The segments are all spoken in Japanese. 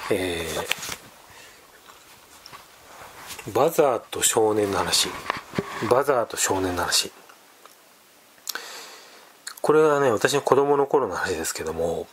バザーと少年の話。これはね、私の子供の頃の話ですけども、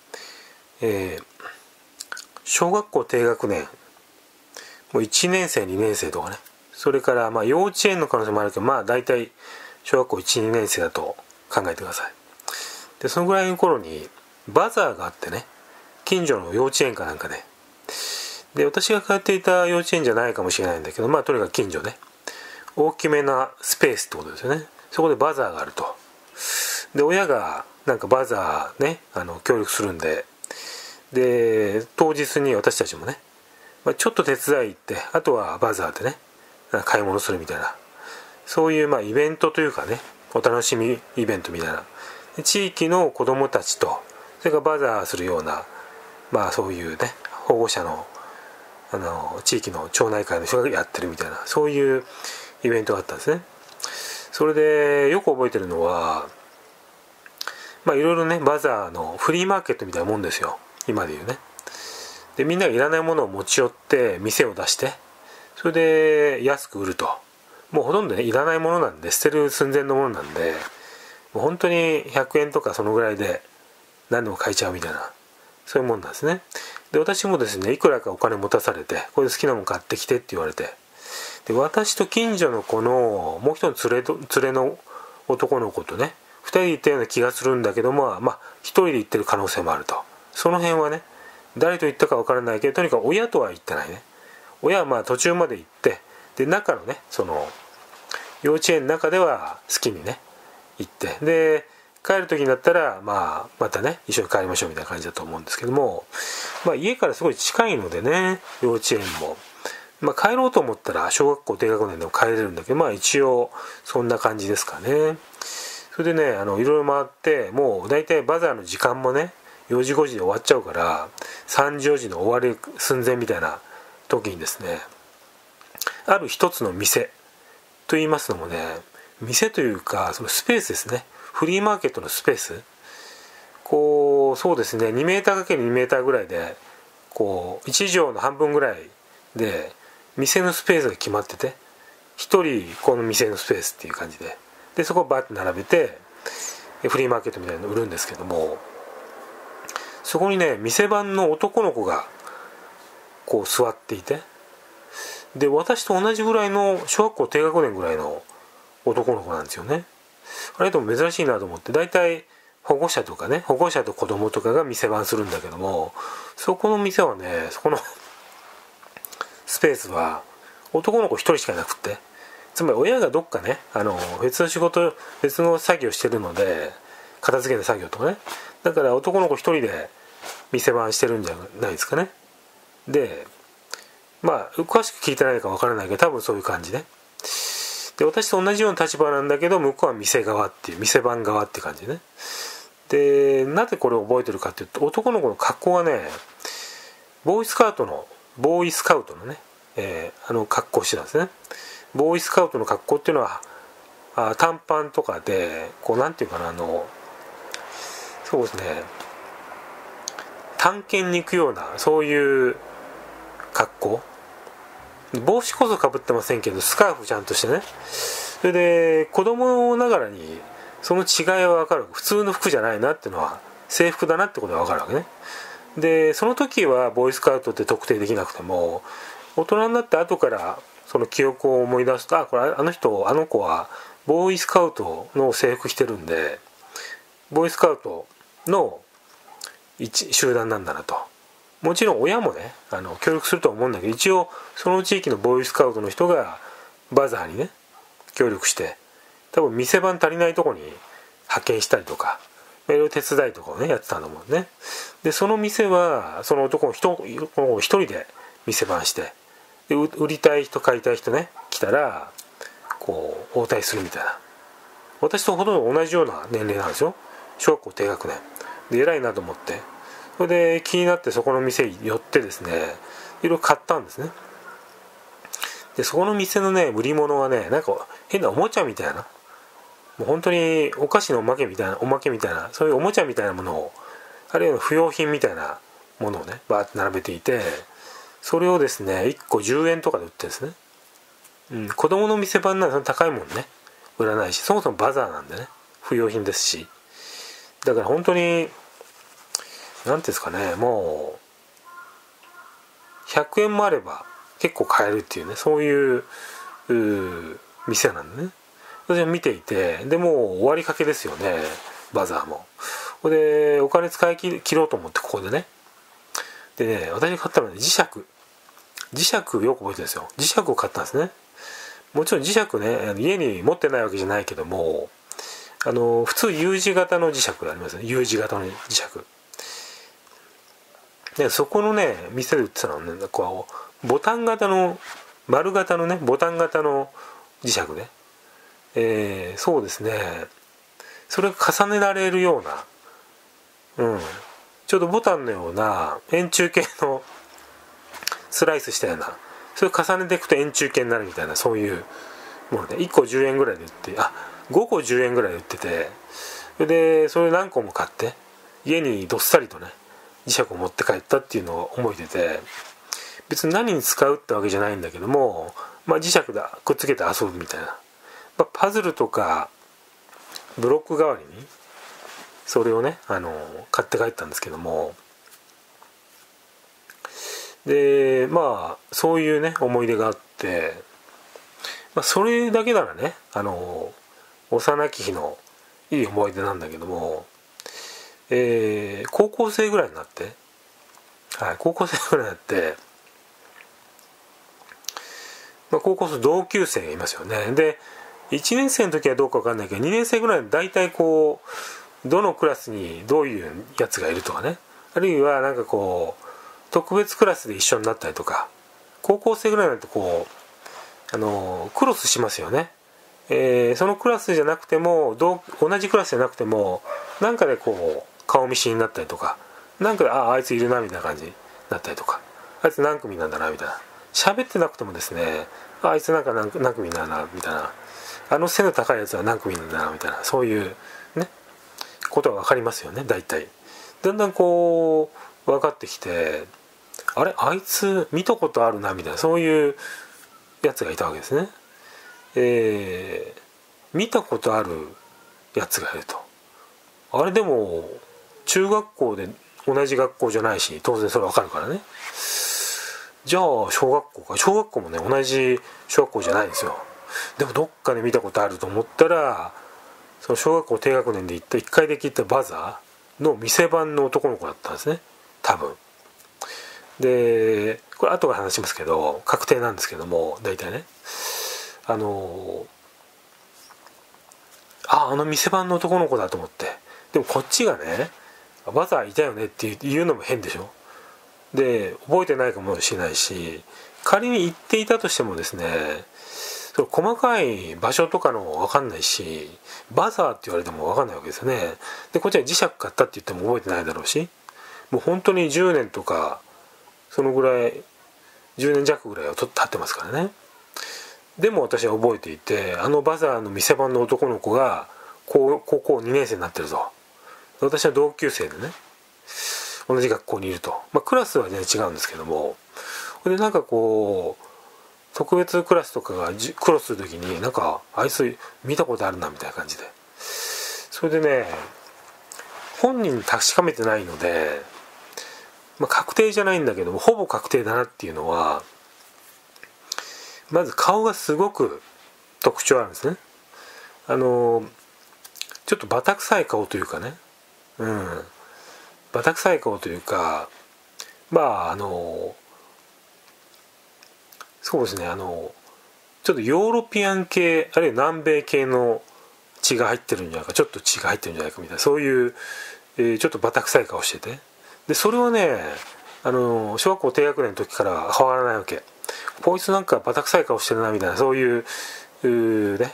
小学校低学年、もう1年生2年生とかね、それから幼稚園の可能性もあるけど、大体小学校1、2年生だと考えてください。でそのぐらいの頃にバザーがあってね、近所の幼稚園かなんかで、私が通っていた幼稚園じゃないかもしれないんだけど、とにかく近所ね、大きめなスペースってことですよね。そこでバザーがあると。で親がなんかバザーね、協力するんで、当日に私たちもね、ちょっと手伝い行って、あとはバザーでね買い物するみたいな、そういうイベントというかね、お楽しみイベントみたいな、地域の子どもたちと、それからバザーするようなそういうね、保護者の地域の町内会の人がやってるみたいな、そういうイベントがあったんですね。それでよく覚えてるのは、いろいろね、バザーのフリーマーケットみたいなもんですよ、今でいうね。でみんながいらないものを持ち寄って店を出して、それで安く売ると。もうほとんどね、いらないものなんで、捨てる寸前のものなんで、もう本当に100円とかそのぐらいで何でも買えちゃうみたいな、そういうもんなんですね。で私もですね、いくらかお金持たされて、これで好きなもの買ってきてって言われて、で私と近所の子のもう一人連れの男の子とね、2人で行ったような気がするんだけども、1人で行ってる可能性もあると。その辺はね、誰と行ったか分からないけど、とにかく親とは行ってないね。親は途中まで行って、で中のね、その幼稚園の中では好きにね行って、で帰る時になったらまたね一緒に帰りましょうみたいな感じだと思うんですけども、家からすごい近いのでね、幼稚園も帰ろうと思ったら小学校低学年でも帰れるんだけど、一応そんな感じですかね。それでね、いろいろ回って、もう大体バザーの時間もね4時5時で終わっちゃうから、3時4時の終わり寸前みたいな時にですね、ある一つの店と言いますのもね、店というかそのスペースですね、フリーマーケットのスペース、そうですね、2メーター ×2 メーターぐらいで、1畳の半分ぐらいで店のスペースが決まってて、1人この店のスペースっていう感じで、そこをバーって並べてフリーマーケットみたいなの売るんですけども、そこにね、店番の男の子が座っていて、で私と同じぐらいの小学校低学年ぐらいの男の子なんですよね。あれでも珍しいなと思って、大体保護者と子供とかが店番するんだけども、そこの店はね、そこのスペースは男の子一人しかいなくって、つまり親がどっかね、別の作業してるので、片付けの作業とかね、だから男の子一人で店番してるんじゃないですかね。で詳しく聞いてないか分からないけど、多分そういう感じね。で私と同じような立場なんだけど、向こうは店側っていう、店番側っていう感じね。でなぜこれを覚えてるかっていうと、男の子の格好がね、ボーイスカウトのね、格好してたんですね。ボーイスカウトの格好っていうのは短パンとかで、なんていうかな、そうですね、探検に行くような、そういう格好、帽子こそかぶってませんけど、スカーフちゃんとしてね、それで子供ながらにその違いは分かる。普通の服じゃないなっていうのは、制服だなってことが分かるわけね。でその時はボーイスカウトって特定できなくても、大人になって後からその記憶を思い出すと、これあの子はボーイスカウトの制服着てるんで、ボーイスカウトの集団なんだなと。もちろん親もね協力すると思うんだけど、一応その地域のボーイスカウトの人がバザーにね協力して、多分店番足りないとこに派遣したりとか、いろいろ手伝いとかをねやってたんだもんね。でその店はその男の人一人で店番して、で売りたい人買いたい人ね来たら応対するみたいな。私とほとんど同じような年齢なんですよ、小学校低学年で。偉いなと思って、それで気になってそこの店に寄ってですね、いろいろ買ったんですね。でそこの店のね売り物はね、なんか変なおもちゃみたいな、もう本当にお菓子のおまけみたいな、そういうおもちゃみたいなものを、あるいは不要品みたいなものをねバーって並べていて、それをですね1個10円とかで売ってるんですね。子供の店番なんでその高いもんね売らないし、そもそもバザーなんでね不要品ですし、だから本当に何ていうんですかね、もう100円もあれば結構買えるっていうね、そういう店なんでね、私は見ていて、でもう終わりかけですよねバザーも。でお金使い切ろうと思ってここでね、でね私が買ったのは、ね、磁石よく覚えてるんですよ。磁石を買ったんですね。もちろん磁石ね家に持ってないわけじゃないけども、普通 U 字型の磁石がありますね。 U 字型の磁石で、そこのね店で売ってたのはね、こうボタン型の丸型のねボタン型の磁石で、そうですね、それが重ねられるような、ちょうどボタンのような円柱形のスライスしたような、それを重ねていくと円柱形になるみたいな、そういうもので1個10円ぐらいで売って、5個10円ぐらいで売ってて、それ何個も買って家にどっさりとね磁石を持って帰ったっていうのを覚えてて、別に何に使うってわけじゃないんだけども、磁石だくっつけて遊ぶみたいな、パズルとかブロック代わりにそれをね買って帰ったんですけども、でそういうね思い出があって、それだけならね幼き日のいい思い出なんだけども、高校生ぐらいになって、高校生ぐらいになって、高校生同級生がいますよね。で1年生の時はどうか分かんないけど、2年生ぐらいで大体こうどのクラスにどういうやつがいるとかね、あるいはなんかこう特別クラスで一緒になったりとか、高校生ぐらいになるとこうクロスしますよね。そのクラスじゃなくても同じクラスじゃなくてもなんかでこう顔見知りになったりとか、なんかであいついるなみたいな感じになったりとか、あいつ何組なんだなみたいな、喋ってなくてもですね、あいつなんか何組なんだなみたいな、背の高いやつは何組なんだなみたいな、そういうねことが分かりますよね。大体だんだんこう分かってきて、あいつ見たことあるなみたいな、そういうやつがいたわけですね。見たことあるやつがいると、でも中学校で同じ学校じゃないし当然それ分かるからね、じゃあ小学校もね同じ小学校じゃないんですよ。でもどっかで見たことあると思ったら、その小学校低学年で行った1回だけ行ったバザーの店番の男の子だったんですね多分。でこれ後から話しますけど確定なんですけども、大体ねあの店番の男の子だと思って、でもこっちがねバザーいたよねって言うのも変でしょ。で覚えてないかもしれないし、仮に行っていたとしてもですね、その細かい場所とかの分かんないし、バザーって言われても分かんないわけですよね。でこっちは磁石買ったって言っても覚えてないだろうし、もう本当に10年とかそのぐらい10年弱ぐらいは経ってますからね。でも私は覚えていて、バザーの店番の男の子が高校2年生になってると。私は同級生でね同じ学校にいると、クラスは全然違うんですけども、でなんかこう特別クラスとかがクロスする時になんかあいつ見たことあるなみたいな感じで、それでね本人に確かめてないので、確定じゃないんだけどもほぼ確定だなっていうのは、まず顔がすごく特徴あるんですね。ちょっとバタ臭い顔というかね、バタ臭い顔というか、そうですね、ちょっとヨーロピアン系あるいは南米系の血が入ってるんじゃないか、ちょっと血が入ってるんじゃないかみたいな、そういう、ちょっとバタ臭い顔してて、でそれはね小学校低学年の時から変わらないわけ。こいつなんかバタ臭い顔してるなみたいな、そういうね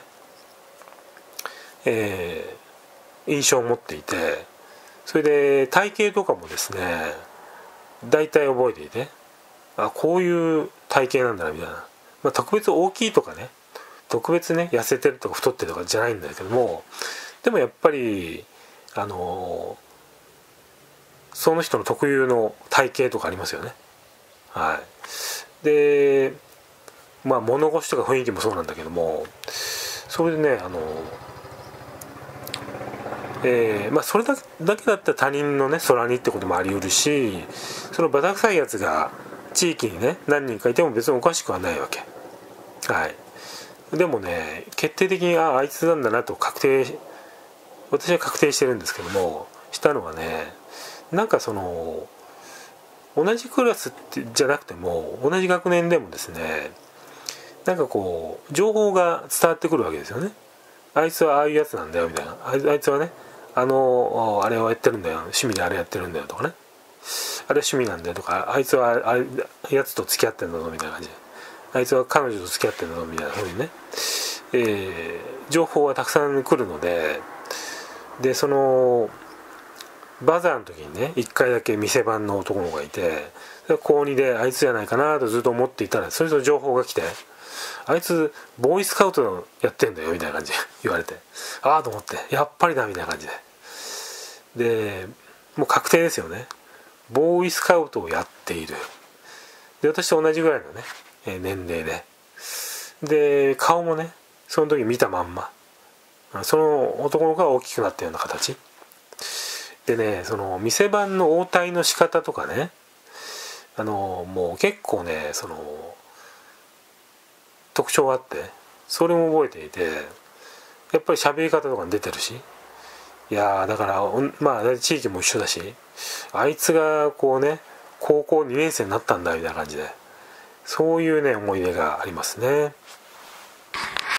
印象を持っていて、それで体型とかもですね大体覚えていて、こういう体型なんだなみたいな、特別大きいとかね特別ね痩せてるとか太ってるとかじゃないんだけども、でもやっぱりその人の特有の体型とかありますよね。はい。でまあ物腰とか雰囲気もそうなんだけども、それでねまあそれだけだったら他人のね空似ってこともあり得るし、そのバタ臭いやつが地域にね何人かいても別におかしくはないわけ。はい。でもね決定的にあいつなんだなと私は確定してるんですけども、したのはね、なんかその同じクラスってじゃなくても同じ学年でもですね、なんかこう情報が伝わってくるわけですよね。あいつはああいうやつなんだよみたいな、あいつはねあれをやってるんだよ、趣味であれやってるんだよとかね、あれ趣味なんだよとか、あいつはあれやつと付き合ってんだぞみたいな感じで、あいつは彼女と付き合ってんだぞみたいな風にね、情報がたくさん来るので、でそのバザーの時にね1回だけ店番の男の子がいて、高2であいつじゃないかなとずっと思っていたら、それと情報が来て、あいつボーイスカウトやってんだよみたいな感じで言われて、ああと思って、やっぱりだみたいな感じで、もう確定ですよね。ボーイスカウトをやっている。で私と同じぐらいのね、年齢で顔もねその時見たまんま、その男の子が大きくなったような形でね、その店番の応対の仕方とかね、もう結構ねその特徴があって、それも覚えていて、やっぱり喋り方とかに出てるし、いやだからまあ地域も一緒だし、あいつがこうね高校2年生になったんだみたいな感じで、そういうね思い出がありますね。